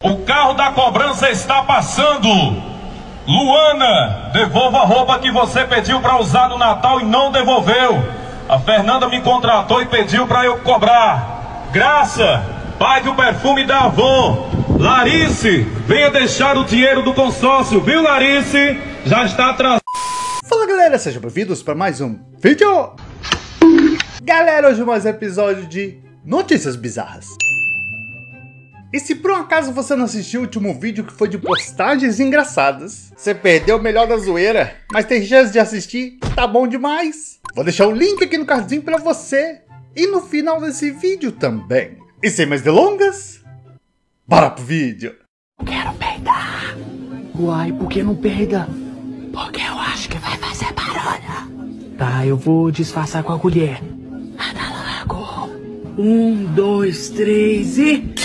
O carro da cobrança está passando. Luana, devolva a roupa que você pediu para usar no Natal e não devolveu. A Fernanda me contratou e pediu para eu cobrar. Graça, pague o perfume da Avon. Larice, venha deixar o dinheiro do consórcio, viu, Larice? Já está atrasado. Fala, galera, sejam bem-vindos para mais um vídeo. Galera, hoje mais um episódio de Notícias Bizarras. E se por um acaso você não assistiu o último vídeo que foi de postagens engraçadas, você perdeu o melhor da zoeira, mas tem chance de assistir, tá bom demais. Vou deixar o link aqui no cardzinho pra você e no final desse vídeo também. E sem mais delongas, bora pro vídeo. Quero peidar. Uai, por que não peida? Porque eu acho que vai fazer barulho. Tá, eu vou disfarçar com a colher. Anda logo. 1, 2, 3 e...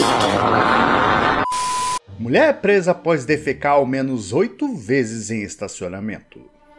Mulher é presa após defecar ao menos 8 vezes em estacionamento.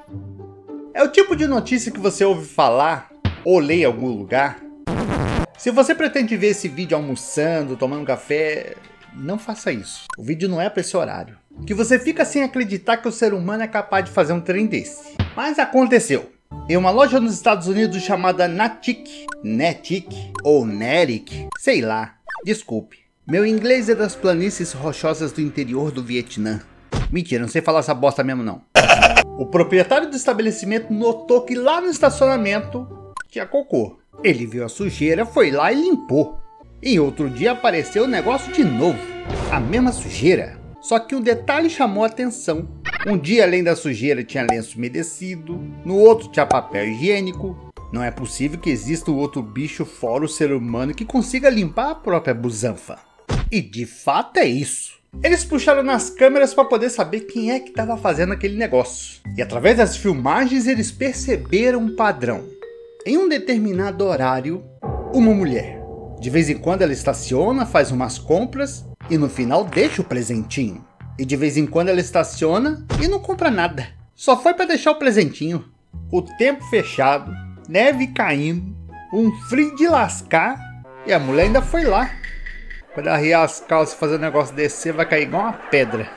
É o tipo de notícia que você ouve falar ou lê em algum lugar. Se você pretende ver esse vídeo almoçando, tomando café, não faça isso. O vídeo não é para esse horário. Que você fica sem acreditar que o ser humano é capaz de fazer um trem desse. Mas aconteceu. Em uma loja nos Estados Unidos chamada Netic ou Neric, sei lá, desculpe. Meu inglês é das planícies rochosas do interior do Vietnã. Mentira, não sei falar essa bosta mesmo não. O proprietário do estabelecimento notou que lá no estacionamento tinha cocô. Ele viu a sujeira, foi lá e limpou. E outro dia apareceu o negócio de novo. A mesma sujeira. Só que um detalhe chamou a atenção. Um dia, além da sujeira, tinha lenço umedecido. No outro tinha papel higiênico. Não é possível que exista um outro bicho fora o ser humano que consiga limpar a própria busanfa. E de fato é isso. Eles puxaram nas câmeras para poder saber quem é que estava fazendo aquele negócio. E através das filmagens eles perceberam um padrão. Em um determinado horário, uma mulher. De vez em quando ela estaciona, faz umas compras e no final deixa o presentinho. E de vez em quando ela estaciona e não compra nada. Só foi para deixar o presentinho. O tempo fechado, neve caindo, um frio de lascar e a mulher ainda foi lá. Quando arriar as calças e fazer o negócio descer, vai cair igual uma pedra.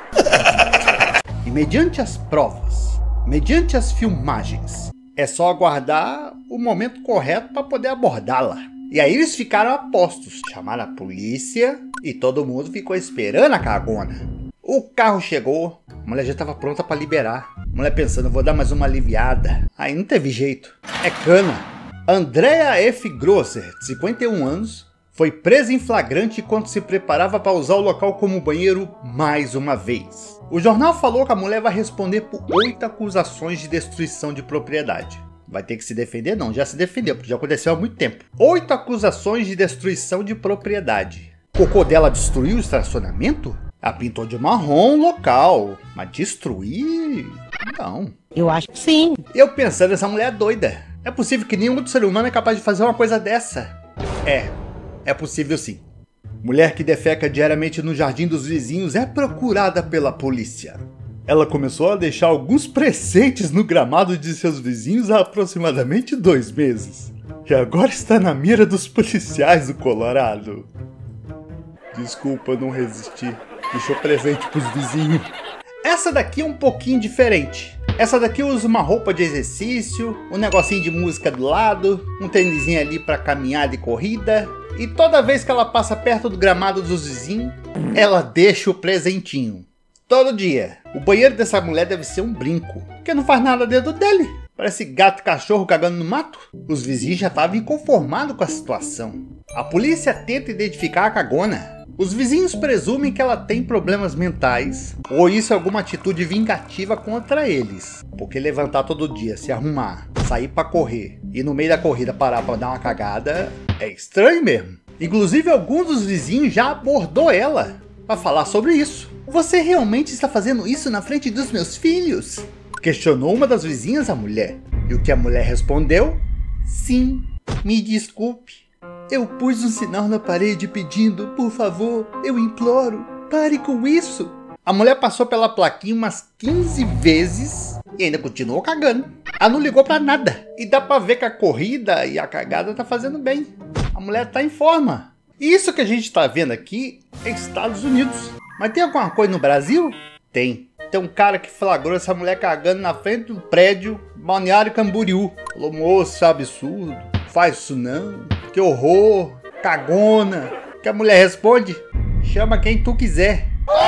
E mediante as provas, mediante as filmagens, é só aguardar o momento correto para poder abordá-la. E aí eles ficaram a postos, chamaram a polícia e todo mundo ficou esperando a cagona. O carro chegou, a mulher já estava pronta para liberar. A mulher pensando, vou dar mais uma aliviada. Aí não teve jeito, é cana. Andrea F. Grosser, de 51 anos, foi presa em flagrante enquanto se preparava para usar o local como banheiro mais uma vez. O jornal falou que a mulher vai responder por 8 acusações de destruição de propriedade. Vai ter que se defender? Não, já se defendeu, porque já aconteceu há muito tempo. 8 acusações de destruição de propriedade. O cocô dela destruiu o estacionamento? Ela pintou de marrom o local, mas destruir? Não. Eu acho que sim. Eu pensando, essa mulher é doida. É possível que nenhum outro ser humano é capaz de fazer uma coisa dessa? É possível sim. Mulher que defeca diariamente no jardim dos vizinhos é procurada pela polícia. Ela começou a deixar alguns presentes no gramado de seus vizinhos há aproximadamente 2 meses. E agora está na mira dos policiais do Colorado. Desculpa, não resisti. Deixou presente pros vizinhos. Essa daqui é um pouquinho diferente. Essa daqui usa uma roupa de exercício, um negocinho de música do lado, um tênisinho ali para caminhada e corrida. E toda vez que ela passa perto do gramado dos vizinhos, ela deixa o presentinho. Todo dia. O banheiro dessa mulher deve ser um brinco, porque não faz nada dentro dele. Parece gato e cachorro cagando no mato. Os vizinhos já estavam inconformados com a situação. A polícia tenta identificar a cagona. Os vizinhos presumem que ela tem problemas mentais, ou isso é alguma atitude vingativa contra eles. Porque levantar todo dia, se arrumar, sair pra correr e no meio da corrida parar pra dar uma cagada é estranho mesmo. Inclusive alguns dos vizinhos já abordou ela pra falar sobre isso. Você realmente está fazendo isso na frente dos meus filhos? Questionou uma das vizinhas a mulher. E o que a mulher respondeu? Sim, me desculpe. Eu pus um sinal na parede pedindo, por favor, eu imploro, pare com isso. A mulher passou pela plaquinha umas 15 vezes e ainda continuou cagando. Ela não ligou pra nada. E dá pra ver que a corrida e a cagada tá fazendo bem. A mulher tá em forma. Isso que a gente tá vendo aqui é Estados Unidos. Mas tem alguma coisa no Brasil? Tem. Tem um cara que flagrou essa mulher cagando na frente do prédio Balneário Camboriú. Falou, moço, isso é absurdo. Faz isso não. Que horror. Cagona. Que a mulher responde? Chama quem tu quiser.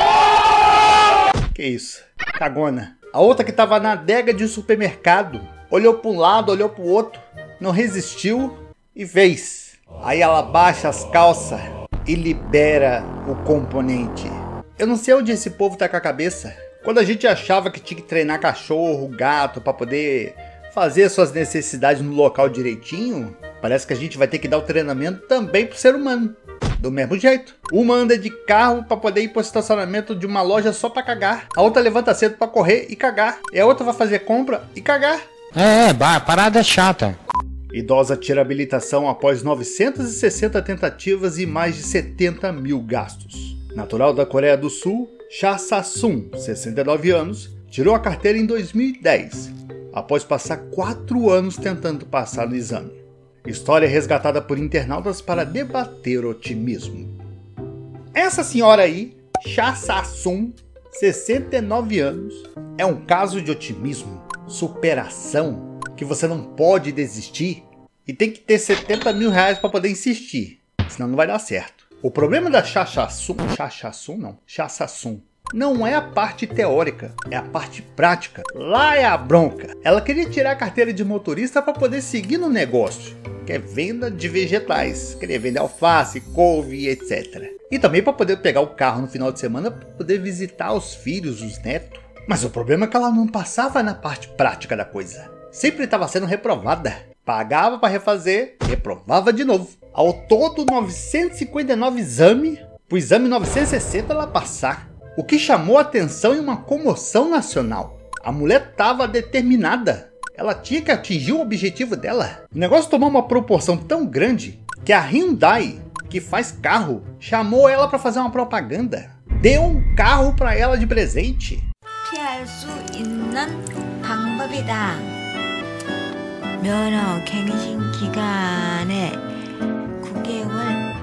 Que isso? Cagona. A outra que tava na adega de supermercado. Olhou para um lado, olhou pro outro. Não resistiu e fez. Aí ela baixa as calças e libera o componente. Eu não sei onde esse povo tá com a cabeça. Quando a gente achava que tinha que treinar cachorro, gato, para poder fazer suas necessidades no local direitinho, parece que a gente vai ter que dar o treinamento também pro ser humano. Do mesmo jeito. Uma anda de carro para poder ir pro estacionamento de uma loja só para cagar. A outra levanta cedo para correr e cagar. E a outra vai fazer compra e cagar. Parada chata. Idosa tira habilitação após 960 tentativas e mais de 70 mil gastos. Natural da Coreia do Sul, Cha Sa-sun, 69 anos, tirou a carteira em 2010, após passar 4 anos tentando passar no exame. História resgatada por internautas para debater otimismo. Essa senhora aí, Cha Sa-sun, 69 anos, é um caso de otimismo, superação, que você não pode desistir e tem que ter 70 mil reais para poder insistir, senão não vai dar certo. O problema da Cha Sa-sun não é a parte teórica, é a parte prática. Lá é a bronca. Ela queria tirar a carteira de motorista para poder seguir no negócio, que é venda de vegetais. Queria vender alface, couve, etc. E também para poder pegar o carro no final de semana para poder visitar os filhos, os netos. Mas o problema é que ela não passava na parte prática da coisa. Sempre estava sendo reprovada. Pagava para refazer, reprovava de novo. Ao todo, 959 exames, para o exame 960 ela passar. O que chamou a atenção e uma comoção nacional. A mulher estava determinada. Ela tinha que atingir o objetivo dela. O negócio tomou uma proporção tão grande que a Hyundai, que faz carro, chamou ela para fazer uma propaganda. Deu um carro para ela de presente. 피할 수 있는 방법이다. 면허 갱신 기간에 9개월.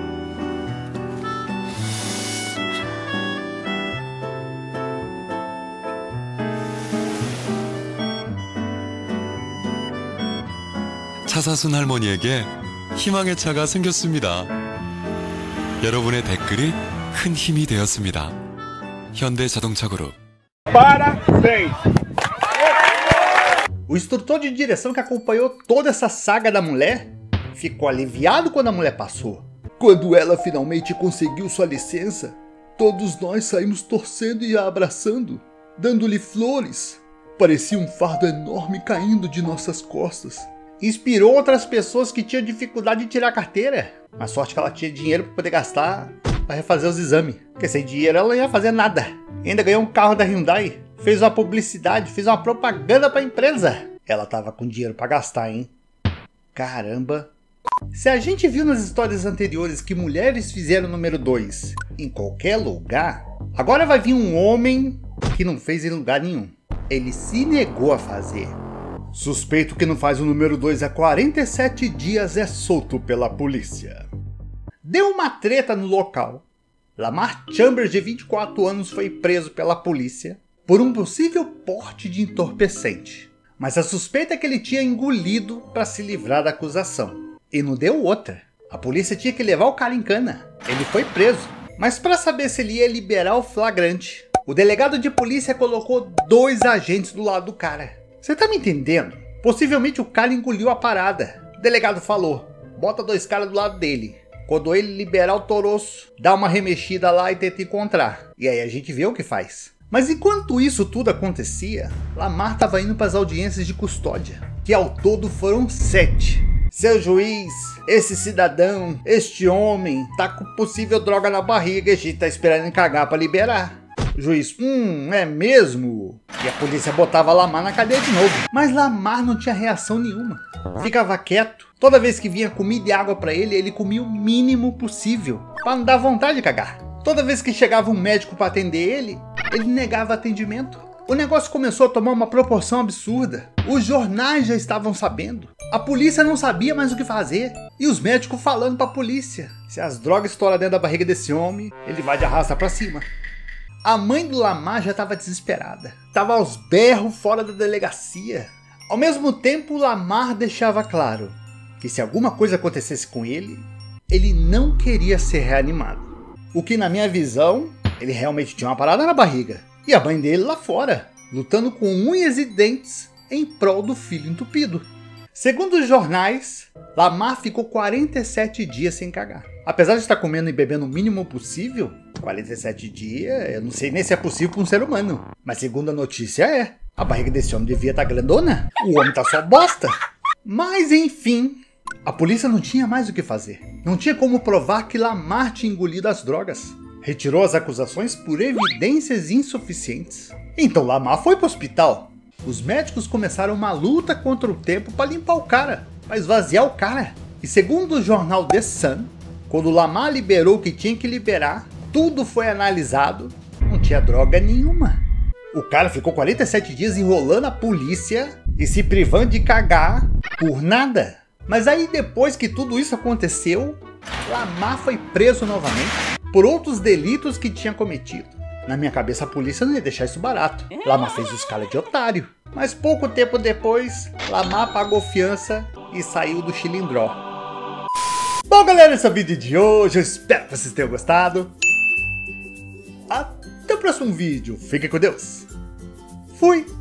차사순 할머니에게 희망의 차가 생겼습니다. 여러분의 댓글이 큰 힘이 되었습니다. 현대자동차그룹. Parabéns! O instrutor de direção que acompanhou toda essa saga da mulher ficou aliviado quando a mulher passou. Quando ela finalmente conseguiu sua licença, todos nós saímos torcendo e a abraçando, dando-lhe flores. Parecia um fardo enorme caindo de nossas costas. Inspirou outras pessoas que tinham dificuldade de tirar a carteira. A sorte que ela tinha dinheiro para poder gastar para refazer os exames. Porque sem dinheiro ela não ia fazer nada. Ainda ganhou um carro da Hyundai. Fez uma publicidade, fez uma propaganda para a empresa. Ela tava com dinheiro para gastar, hein? Caramba. Se a gente viu nas histórias anteriores que mulheres fizeram o número 2 em qualquer lugar, agora vai vir um homem que não fez em lugar nenhum. Ele se negou a fazer. Suspeito que não faz o número 2 há 47 dias é solto pela polícia. Deu uma treta no local. Lamar Chambers, de 24 anos, foi preso pela polícia por um possível porte de entorpecente. Mas a suspeita é que ele tinha engolido para se livrar da acusação. E não deu outra. A polícia tinha que levar o cara em cana. Ele foi preso. Mas para saber se ele ia liberar o flagrante, o delegado de polícia colocou 2 agentes do lado do cara. Você tá me entendendo? Possivelmente o cara engoliu a parada. O delegado falou, bota 2 caras do lado dele. Quando ele liberar o toroço, dá uma remexida lá e tenta encontrar. E aí a gente vê o que faz. Mas enquanto isso tudo acontecia, Lamar estava indo para as audiências de custódia, que ao todo foram 7. Seu juiz, esse cidadão, este homem, tá com possível droga na barriga e a gente tá esperando cagar para liberar. O juiz, é mesmo? E a polícia botava Lamar na cadeia de novo. Mas Lamar não tinha reação nenhuma. Ficava quieto. Toda vez que vinha comida e água para ele, ele comia o mínimo possível, para não dar vontade de cagar. Toda vez que chegava um médico para atender ele negava atendimento. O negócio começou a tomar uma proporção absurda. Os jornais já estavam sabendo. A polícia não sabia mais o que fazer. E os médicos falando pra polícia: se as drogas estouram dentro da barriga desse homem, ele vai de arrasta pra cima. A mãe do Lamar já estava desesperada. Tava aos berros fora da delegacia. Ao mesmo tempo, Lamar deixava claro que se alguma coisa acontecesse com ele, ele não queria ser reanimado. O que, na minha visão, ele realmente tinha uma parada na barriga. E a mãe dele lá fora, lutando com unhas e dentes em prol do filho entupido. Segundo os jornais, Lamar ficou 47 dias sem cagar. Apesar de estar comendo e bebendo o mínimo possível, 47 dias, eu não sei nem se é possível para um ser humano. Mas segundo a notícia é. A barriga desse homem devia estar grandona. O homem tá só bosta. Mas enfim, a polícia não tinha mais o que fazer. Não tinha como provar que Lamar tinha engolido as drogas. Retirou as acusações por evidências insuficientes. Então Lamar foi pro hospital. Os médicos começaram uma luta contra o tempo para limpar o cara, para esvaziar o cara. E segundo o jornal The Sun, quando Lamar liberou o que tinha que liberar, tudo foi analisado, não tinha droga nenhuma. O cara ficou 47 dias enrolando a polícia e se privando de cagar por nada. Mas aí depois que tudo isso aconteceu, Lamar foi preso novamente por outros delitos que tinha cometido. Na minha cabeça a polícia não ia deixar isso barato. Lamar fez os caras de otário. Mas pouco tempo depois, Lamar pagou fiança e saiu do chilindró. Bom galera, esse é o vídeo de hoje. Eu espero que vocês tenham gostado. Até o próximo vídeo. Fiquem com Deus. Fui.